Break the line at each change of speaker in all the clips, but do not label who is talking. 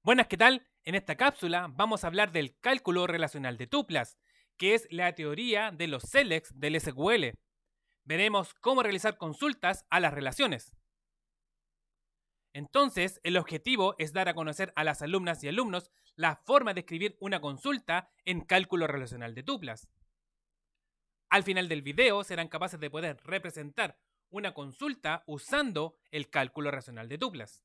Buenas, ¿qué tal? En esta cápsula vamos a hablar del cálculo relacional de tuplas, que es la teoría de los selects del SQL. Veremos cómo realizar consultas a las relaciones. Entonces, el objetivo es dar a conocer a las alumnas y alumnos la forma de escribir una consulta en cálculo relacional de tuplas. Al final del video serán capaces de poder representar una consulta usando el cálculo relacional de tuplas.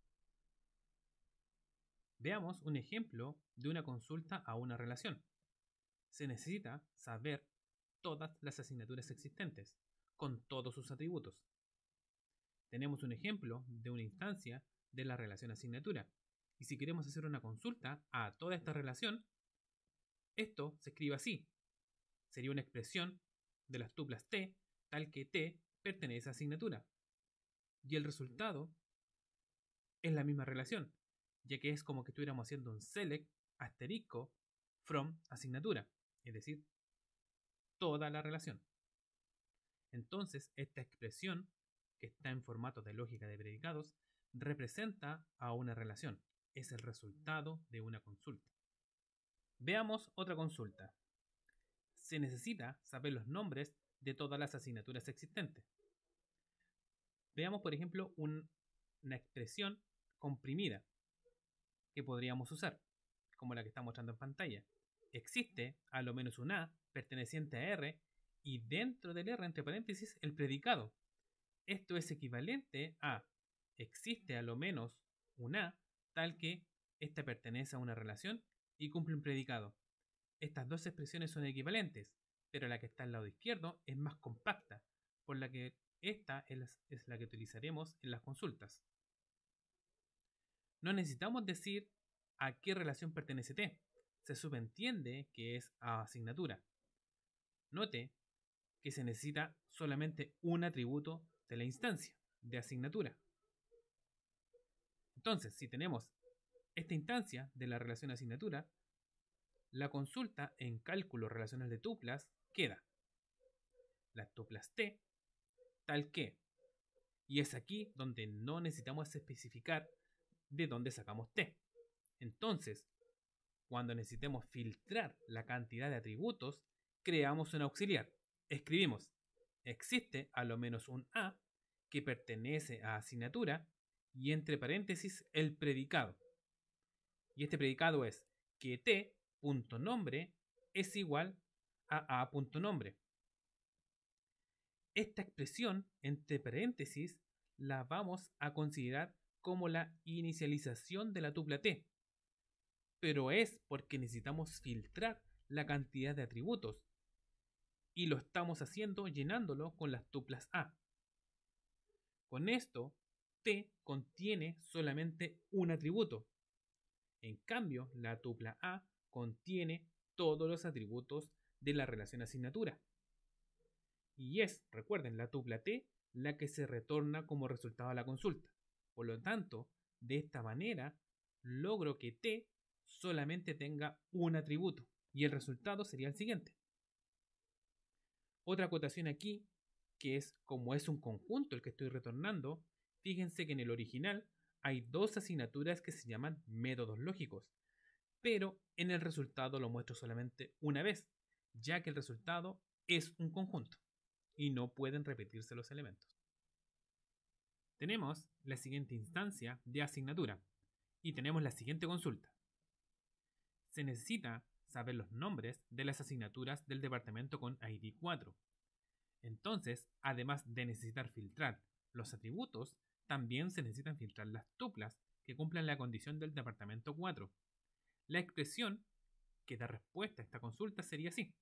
Veamos un ejemplo de una consulta a una relación. Se necesita saber todas las asignaturas existentes, con todos sus atributos. Tenemos un ejemplo de una instancia de la relación asignatura. Y si queremos hacer una consulta a toda esta relación, esto se escribe así. Sería una expresión de las tuplas T, tal que T pertenece a asignatura. Y el resultado es la misma relación, ya que es como que estuviéramos haciendo un select asterisco from asignatura, es decir, toda la relación. Entonces, esta expresión, que está en formato de lógica de predicados, representa a una relación. Es el resultado de una consulta. Veamos otra consulta. Se necesita saber los nombres de todas las asignaturas existentes. Veamos, por ejemplo, una expresión comprimida que podríamos usar, como la que está mostrando en pantalla. Existe a lo menos un A perteneciente a R y dentro del R, entre paréntesis, el predicado. Esto es equivalente a existe a lo menos un A tal que ésta pertenece a una relación y cumple un predicado. Estas dos expresiones son equivalentes, pero la que está al lado izquierdo es más compacta, por la que esta es la que utilizaremos en las consultas. No necesitamos decir a qué relación pertenece T. Se subentiende que es a asignatura. Note que se necesita solamente un atributo de la instancia de asignatura. Entonces, si tenemos esta instancia de la relación asignatura, la consulta en cálculo relacional de tuplas queda las tuplas T tal que, y es aquí donde no necesitamos especificar de dónde sacamos T. Entonces, cuando necesitemos filtrar la cantidad de atributos, creamos un auxiliar. Escribimos, existe a lo menos un A que pertenece a asignatura y entre paréntesis el predicado. Y este predicado es que T.nombre es igual a A.nombre. Esta expresión entre paréntesis la vamos a considerar como la inicialización de la tupla T, pero es porque necesitamos filtrar la cantidad de atributos y lo estamos haciendo llenándolo con las tuplas A. Con esto, T contiene solamente un atributo. En cambio, la tupla A contiene todos los atributos de la relación asignatura. Y es, recuerden, la tupla T la que se retorna como resultado a la consulta. Por lo tanto, de esta manera, logro que T solamente tenga un atributo. Y el resultado sería el siguiente. Otra acotación aquí, que es como es un conjunto el que estoy retornando, fíjense que en el original hay dos asignaturas que se llaman métodos lógicos, pero en el resultado lo muestro solamente una vez, ya que el resultado es un conjunto y no pueden repetirse los elementos. Tenemos la siguiente instancia de asignatura y tenemos la siguiente consulta. Se necesita saber los nombres de las asignaturas del departamento con ID 4. Entonces, además de necesitar filtrar los atributos, también se necesitan filtrar las tuplas que cumplan la condición del departamento 4. La expresión que da respuesta a esta consulta sería así.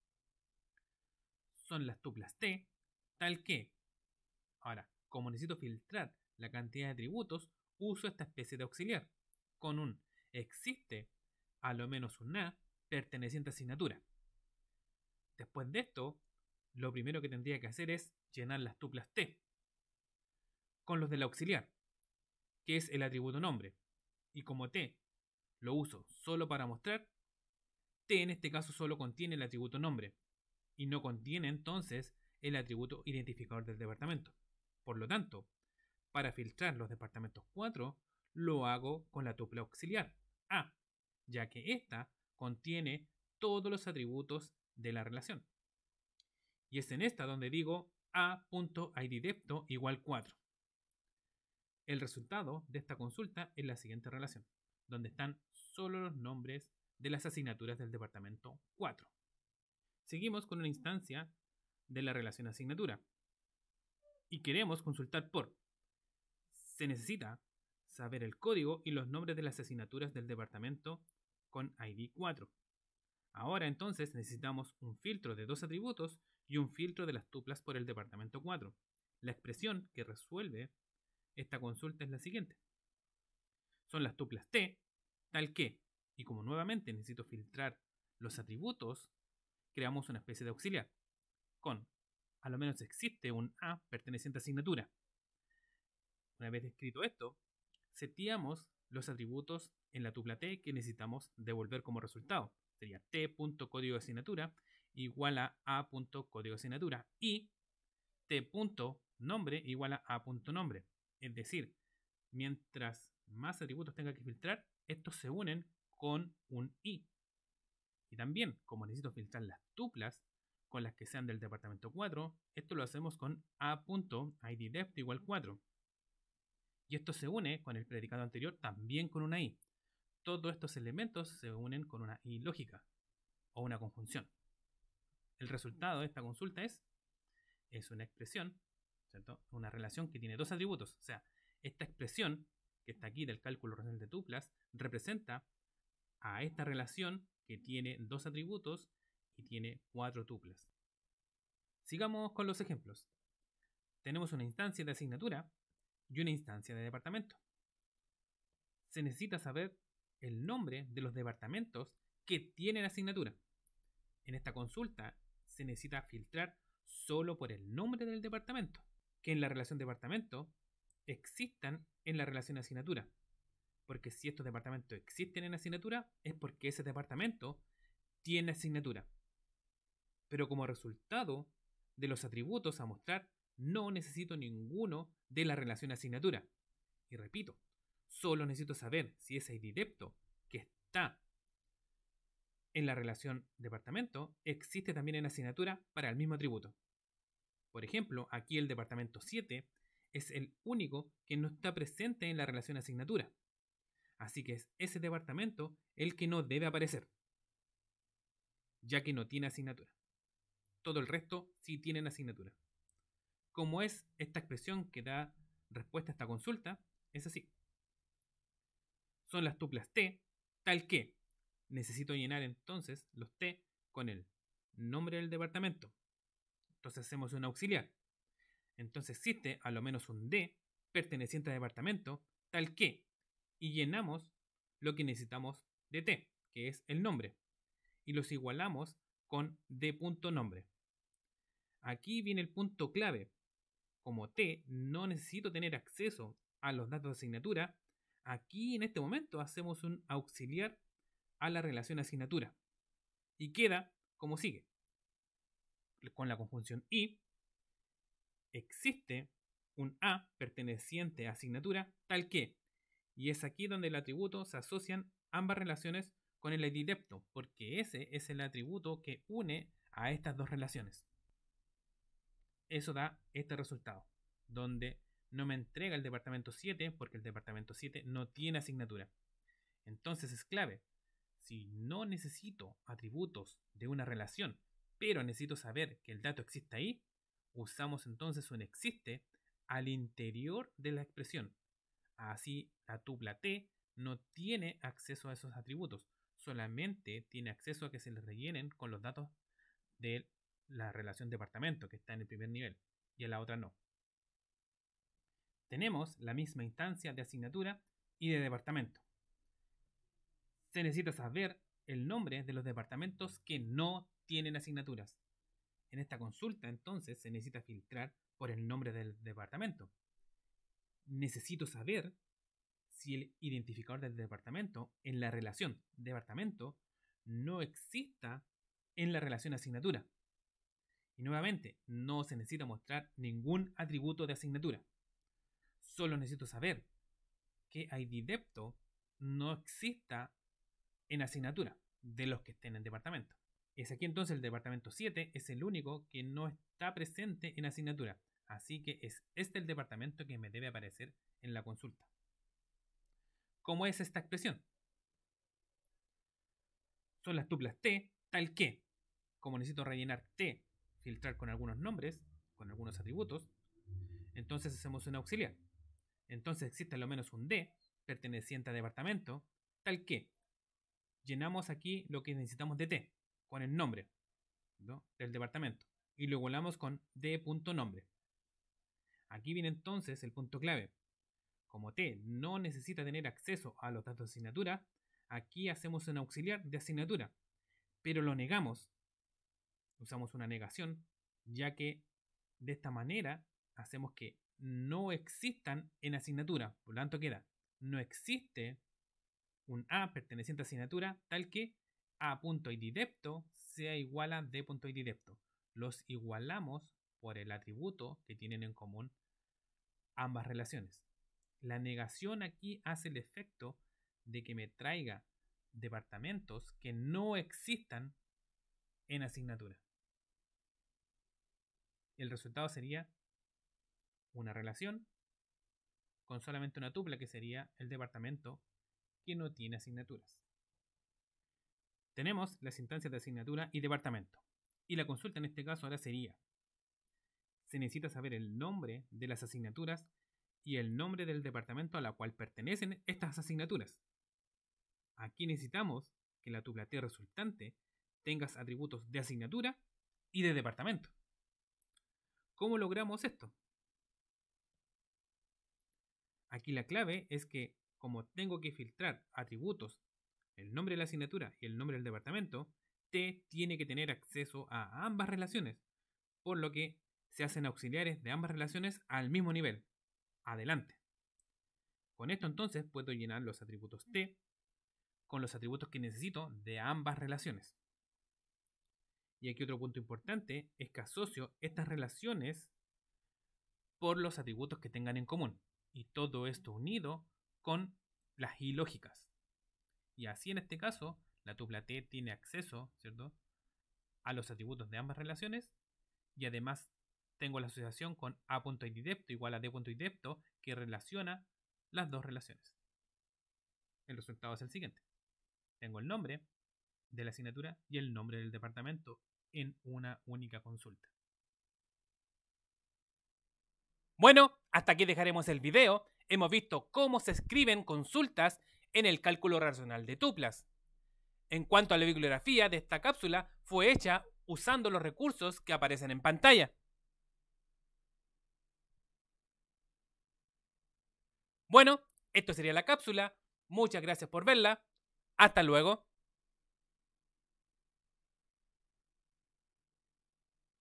Son las tuplas T, tal que. Ahora, como necesito filtrar la cantidad de atributos, uso esta especie de auxiliar, con un existe a lo menos un A perteneciente a asignatura. Después de esto, lo primero que tendría que hacer es llenar las tuplas T con los del auxiliar, que es el atributo nombre. Y como T lo uso solo para mostrar, T en este caso solo contiene el atributo nombre y no contiene entonces el atributo identificador del departamento. Por lo tanto, para filtrar los departamentos 4, lo hago con la tupla auxiliar A, ya que ésta contiene todos los atributos de la relación. Y es en esta donde digo a.idDepto igual 4. El resultado de esta consulta es la siguiente relación, donde están solo los nombres de las asignaturas del departamento 4. Seguimos con una instancia de la relación asignatura. Y queremos consultar por. Se necesita saber el código y los nombres de las asignaturas del departamento con ID 4. Ahora entonces necesitamos un filtro de 2 atributos y un filtro de las tuplas por el departamento 4. La expresión que resuelve esta consulta es la siguiente. Son las tuplas T, tal que, y como nuevamente necesito filtrar los atributos, creamos una especie de auxiliar, con, a lo menos existe un A perteneciente a asignatura. Una vez escrito esto, seteamos los atributos en la tupla T que necesitamos devolver como resultado. Sería t.código de asignatura igual a a.código de asignatura y t.nombre igual a a.nombre. Es decir, mientras más atributos tenga que filtrar, estos se unen con un i. Y también, como necesito filtrar las tuplas con las que sean del departamento 4, esto lo hacemos con a.idDepto igual 4. Y esto se une con el predicado anterior también con una i. Todos estos elementos se unen con una i lógica o una conjunción. El resultado de esta consulta es una expresión, ¿cierto? Una relación que tiene 2 atributos. O sea, esta expresión que está aquí del cálculo racional de tuplas representa a esta relación que tiene 2 atributos y tiene 4 tuplas. Sigamos con los ejemplos. Tenemos una instancia de asignatura y una instancia de departamento. Se necesita saber el nombre de los departamentos que tienen asignatura. En esta consulta se necesita filtrar solo por el nombre del departamento, que en la relación departamento existan en la relación asignatura. Porque si estos departamentos existen en asignatura, es porque ese departamento tiene asignatura. Pero como resultado de los atributos a mostrar, no necesito ninguno de la relación asignatura. Y repito, solo necesito saber si ese idDepto que está en la relación departamento existe también en asignatura para el mismo atributo. Por ejemplo, aquí el departamento 7 es el único que no está presente en la relación asignatura. Así que es ese departamento el que no debe aparecer, ya que no tiene asignatura. Todo el resto sí tienen asignatura. Como es esta expresión que da respuesta a esta consulta, es así. Son las tuplas T, tal que necesito llenar entonces los T con el nombre del departamento. Entonces hacemos un auxiliar. Entonces existe a lo menos un D perteneciente al departamento, tal que, y llenamos lo que necesitamos de T, que es el nombre, y los igualamos con D.nombre. Aquí viene el punto clave. Como T no necesito tener acceso a los datos de asignatura, aquí en este momento hacemos un auxiliar a la relación asignatura. Y queda como sigue. Con la conjunción y, existe un A perteneciente a asignatura tal que, y es aquí donde el atributo se asocian ambas relaciones con el idDepto, porque ese es el atributo que une a estas dos relaciones. Eso da este resultado, donde no me entrega el departamento 7 porque el departamento 7 no tiene asignatura. Entonces es clave. Si no necesito atributos de una relación, pero necesito saber que el dato existe ahí, usamos entonces un existe al interior de la expresión. Así la tupla T no tiene acceso a esos atributos, solamente tiene acceso a que se les rellenen con los datos de la relación departamento que está en el primer nivel y en la otra no. Tenemos la misma instancia de asignatura y de departamento. Se necesita saber el nombre de los departamentos que no tienen asignaturas. En esta consulta entonces se necesita filtrar por el nombre del departamento. Necesito saber si el identificador del departamento en la relación departamento no exista en la relación asignatura. Y nuevamente, no se necesita mostrar ningún atributo de asignatura. Solo necesito saber que IDDEPTO no exista en asignatura de los que estén en departamento. Es aquí entonces el departamento 7 es el único que no está presente en asignatura. Así que es este el departamento que me debe aparecer en la consulta. ¿Cómo es esta expresión? Son las tuplas T, tal que, como necesito rellenar T, filtrar con algunos nombres, con algunos atributos, entonces hacemos un auxiliar. Entonces existe al menos un D perteneciente a departamento, tal que llenamos aquí lo que necesitamos de T, con el nombre, ¿no?, del departamento, y lo igualamos con D.nombre. Aquí viene entonces el punto clave. Como T no necesita tener acceso a los datos de asignatura, aquí hacemos un auxiliar de asignatura, pero lo negamos. Usamos una negación, ya que de esta manera hacemos que no existan en asignatura. Por lo tanto queda, no existe un A perteneciente a asignatura tal que A.IDDEPTO sea igual a D.IDDEPTO. Los igualamos por el atributo que tienen en común ambas relaciones. La negación aquí hace el efecto de que me traiga departamentos que no existan en asignatura. El resultado sería una relación con solamente una tupla, que sería el departamento que no tiene asignaturas. Tenemos las instancias de asignatura y departamento. Y la consulta en este caso ahora sería: se necesita saber el nombre de las asignaturas y el nombre del departamento a la cual pertenecen estas asignaturas. Aquí necesitamos que la tupla T resultante tenga atributos de asignatura y de departamento. ¿Cómo logramos esto? Aquí la clave es que, como tengo que filtrar atributos, el nombre de la asignatura y el nombre del departamento, T tiene que tener acceso a ambas relaciones, por lo que se hacen auxiliares de ambas relaciones al mismo nivel. Adelante. Con esto entonces puedo llenar los atributos T con los atributos que necesito de ambas relaciones. Y aquí otro punto importante es que asocio estas relaciones por los atributos que tengan en común. Y todo esto unido con las ilógicas. Y así en este caso, la tupla T tiene acceso, ¿cierto?, a los atributos de ambas relaciones. Y además tengo la asociación con A.IDDEPTO igual a D.IDDEPTO, que relaciona las dos relaciones. El resultado es el siguiente. Tengo el nombre de la asignatura y el nombre del departamento en una única consulta. Bueno, hasta aquí dejaremos el video. Hemos visto cómo se escriben consultas en el cálculo racional de tuplas. En cuanto a la bibliografía de esta cápsula, fue hecha usando los recursos que aparecen en pantalla. Bueno, esto sería la cápsula. Muchas gracias por verla. Hasta luego.